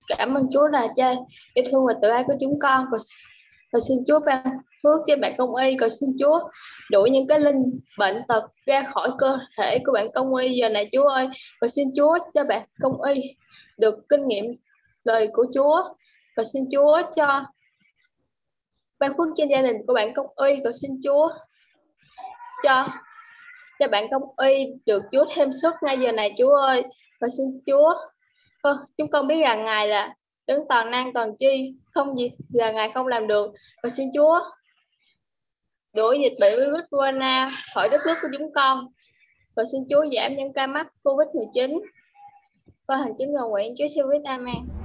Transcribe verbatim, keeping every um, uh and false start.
Cảm ơn Chúa là cha yêu thương và tự ái của chúng con. Cầu, cầu xin Chúa ban phước cho bạn Công Y. Cầu xin Chúa đuổi những cái linh bệnh tật ra khỏi cơ thể của bạn Công Y giờ này Chúa ơi. Cầu xin Chúa cho bạn Công Y được kinh nghiệm lời của Chúa. Cầu xin Chúa cho ban phước trên gia đình của bạn Công Y. Cầu xin Chúa cho cho bạn Công Y được Chúa thêm sức ngay giờ này Chúa ơi. Cầu xin Chúa, Ờ, chúng con biết rằng Ngài là đấng toàn năng toàn chi, không gì là Ngài không làm được. Cầu xin Chúa đuổi dịch bệnh virus corona khỏi đất nước của chúng con. Cầu xin Chúa giảm những ca mắc Covid mười chín. Con hành chính cầu nguyện Chúa siêu biết. Amen.